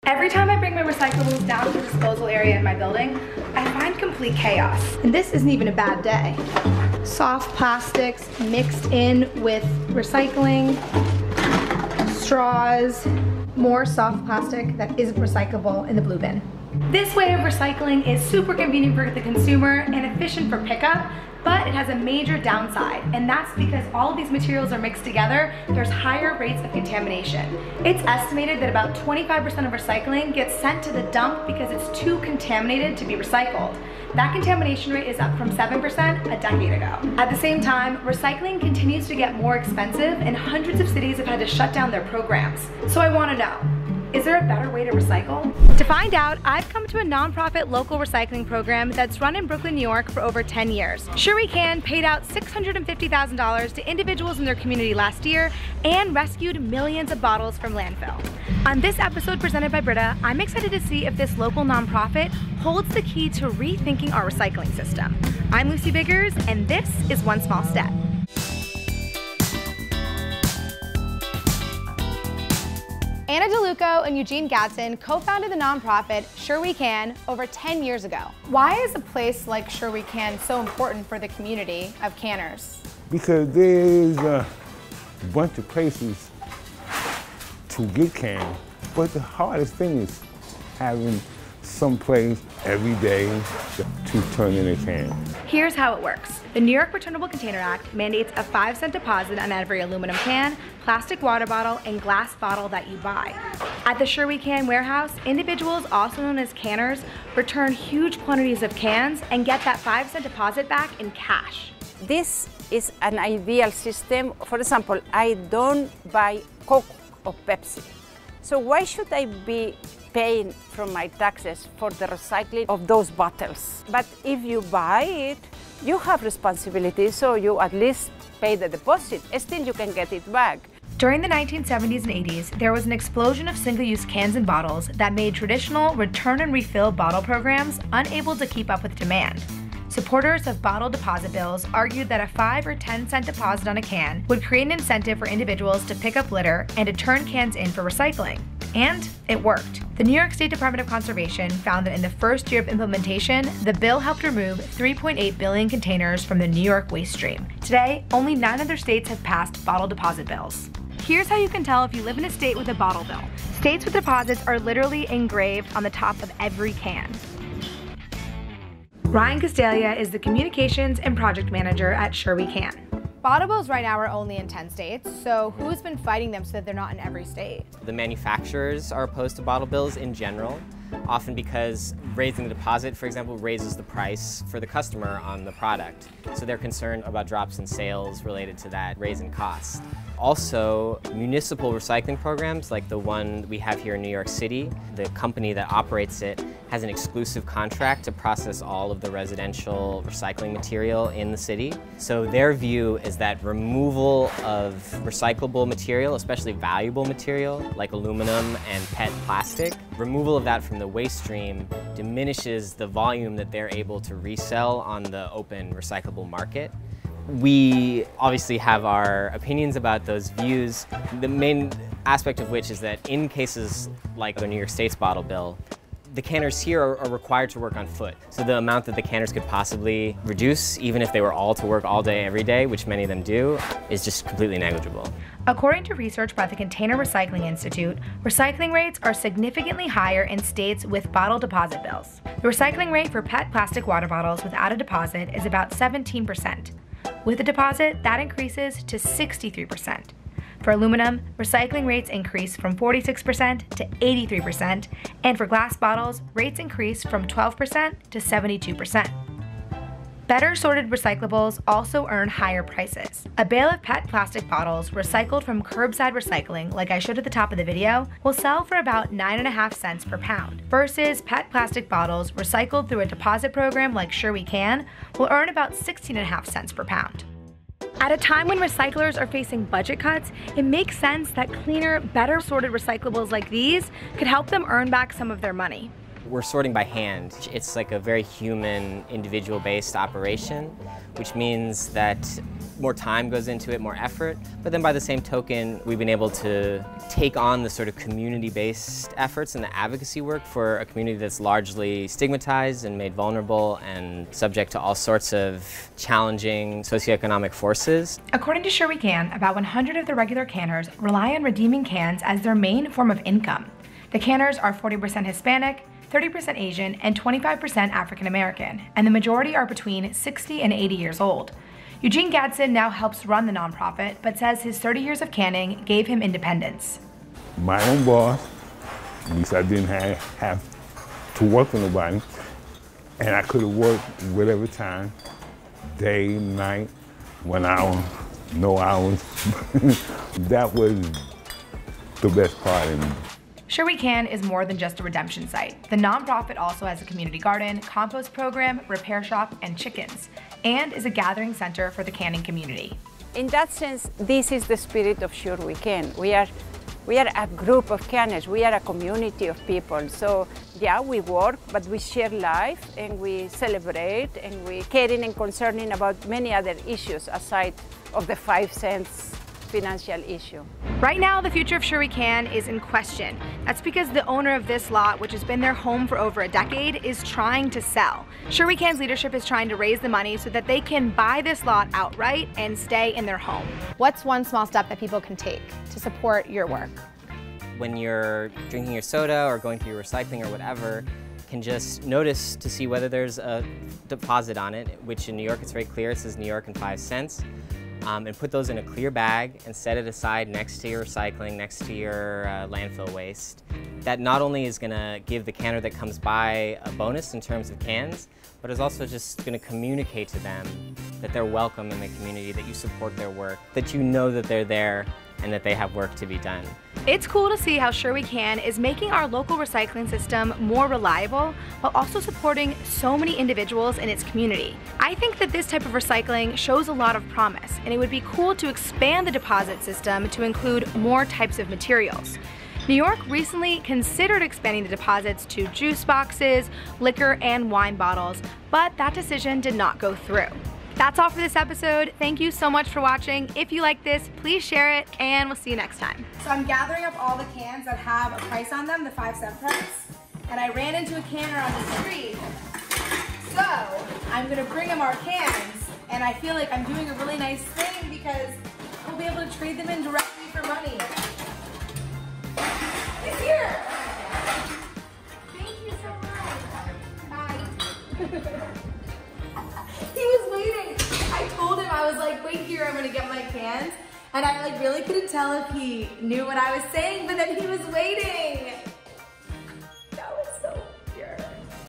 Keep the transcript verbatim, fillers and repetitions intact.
Every time I bring my recyclables down to the disposal area in my building, I find complete chaos. And this isn't even a bad day. Soft plastics mixed in with recycling, straws, more soft plastic that isn't recyclable in the blue bin. This way of recycling is super convenient for the consumer and efficient for pickup, but it has a major downside, and that's because all of these materials are mixed together, there's higher rates of contamination. It's estimated that about twenty-five percent of recycling gets sent to the dump because it's too contaminated to be recycled. That contamination rate is up from seven percent a decade ago. At the same time, recycling continues to get more expensive, and hundreds of cities have had to shut down their programs. So I want to know, is there a better way to recycle? To find out, I've come to a nonprofit local recycling program that's run in Brooklyn, New York for over ten years. Sure We Can paid out six hundred fifty thousand dollars to individuals in their community last year and rescued millions of bottles from landfill. On this episode presented by Britta, I'm excited to see if this local nonprofit holds the key to rethinking our recycling system. I'm Lucy Biggers, and this is One Small Step. Anna DeLuco and Eugene Gadsden co-founded the nonprofit Sure We Can over ten years ago. Why is a place like Sure We Can so important for the community of canners? Because there's a bunch of places to get canned, but the hardest thing is having some place every day to turn in a can. Here's how it works. The New York Returnable Container Act mandates a five cent deposit on every aluminum can, plastic water bottle, and glass bottle that you buy. At the Sure We Can warehouse, individuals, also known as canners, return huge quantities of cans and get that five cent deposit back in cash. This is an ideal system. For example, I don't buy Coke or Pepsi. So why should I be paying from my taxes for the recycling of those bottles? But if you buy it, you have responsibility, so you at least pay the deposit. Still, you can get it back. During the nineteen seventies and eighties, there was an explosion of single-use cans and bottles that made traditional return and refill bottle programs unable to keep up with demand. Supporters of bottle deposit bills argued that a five or ten cent deposit on a can would create an incentive for individuals to pick up litter and to turn cans in for recycling. And it worked. The New York State Department of Conservation found that in the first year of implementation, the bill helped remove three point eight billion containers from the New York waste stream. Today, only nine other states have passed bottle deposit bills. Here's how you can tell if you live in a state with a bottle bill. States with deposits are literally engraved on the top of every can. Ryan Castalia is the Communications and Project Manager at Sure We Can. Bottle bills right now are only in ten states, so who's been fighting them so that they're not in every state? The manufacturers are opposed to bottle bills in general, often because raising the deposit, for example, raises the price for the customer on the product. So they're concerned about drops in sales related to that raise in cost. Also, municipal recycling programs like the one we have here in New York City, the company that operates it has an exclusive contract to process all of the residential recycling material in the city. So their view is that removal of recyclable material, especially valuable material like aluminum and P E T plastic, removal of that from the waste stream diminishes the volume that they're able to resell on the open recyclable market. We obviously have our opinions about those views, the main aspect of which is that in cases like the New York State's bottle bill, the canners here are, are required to work on foot. So the amount that the canners could possibly reduce, even if they were all to work all day, every day, which many of them do, is just completely negligible. According to research by the Container Recycling Institute, recycling rates are significantly higher in states with bottle deposit bills. The recycling rate for P E T plastic water bottles without a deposit is about seventeen percent. With a deposit, that increases to sixty-three percent. For aluminum, recycling rates increase from forty-six percent to eighty-three percent, and for glass bottles, rates increase from twelve percent to seventy-two percent. Better sorted recyclables also earn higher prices. A bale of P E T plastic bottles recycled from curbside recycling, like I showed at the top of the video, will sell for about nine and a half cents per pound, versus P E T plastic bottles recycled through a deposit program like Sure We Can will earn about sixteen and a half cents per pound. At a time when recyclers are facing budget cuts, it makes sense that cleaner, better sorted recyclables like these could help them earn back some of their money. We're sorting by hand. It's like a very human, individual-based operation, which means that more time goes into it, more effort, but then by the same token, we've been able to take on the sort of community-based efforts and the advocacy work for a community that's largely stigmatized and made vulnerable and subject to all sorts of challenging socioeconomic forces. According to Sure We Can, about one hundred of the regular canners rely on redeeming cans as their main form of income. The canners are forty percent Hispanic, thirty percent Asian, and twenty-five percent African American, and the majority are between sixty and eighty years old. Eugene Gadsden now helps run the nonprofit, but says his thirty years of canning gave him independence. My own boss, at least I didn't have, have to work for nobody, and I could have worked whatever time, day, night, one hour, no hours. That was the best part of me. Sure We Can is more than just a redemption site. The nonprofit also has a community garden, compost program, repair shop, and chickens, and is a gathering center for the canning community. In that sense, this is the spirit of Sure We Can. We are, we are a group of canners. We are a community of people. So yeah, we work, but we share life and we celebrate and we caring and concerning about many other issues aside of the five cents financial issue. Right now, the future of Sure We Can is in question. That's because the owner of this lot, which has been their home for over a decade, is trying to sell. Sure We Can's leadership is trying to raise the money so that they can buy this lot outright and stay in their home. What's one small step that people can take to support your work? When you're drinking your soda or going through your recycling or whatever, can just notice to see whether there's a deposit on it, which in New York it's very clear, it says New York and five cents. Um, and put those in a clear bag and set it aside next to your recycling, next to your uh, landfill waste. That not only is going to give the canner that comes by a bonus in terms of cans, but is also just going to communicate to them that they're welcome in the community, that you support their work, that you know that they're there and that they have work to be done. It's cool to see how Sure We Can is making our local recycling system more reliable while also supporting so many individuals in its community. I think that this type of recycling shows a lot of promise, and it would be cool to expand the deposit system to include more types of materials. New York recently considered expanding the deposits to juice boxes, liquor, and wine bottles, but that decision did not go through. That's all for this episode. Thank you so much for watching. If you like this, please share it, and we'll see you next time. So I'm gathering up all the cans that have a price on them, the five cent price, and I ran into a canner on the street. So I'm gonna bring him our cans, and I feel like I'm doing a really nice thing because we'll be able to trade them in directly for money. It's here. Thank you so much. Bye. He was waiting. I told him, I was like, wait here, I'm gonna get my cans. And I like really couldn't tell if he knew what I was saying, but then he was waiting.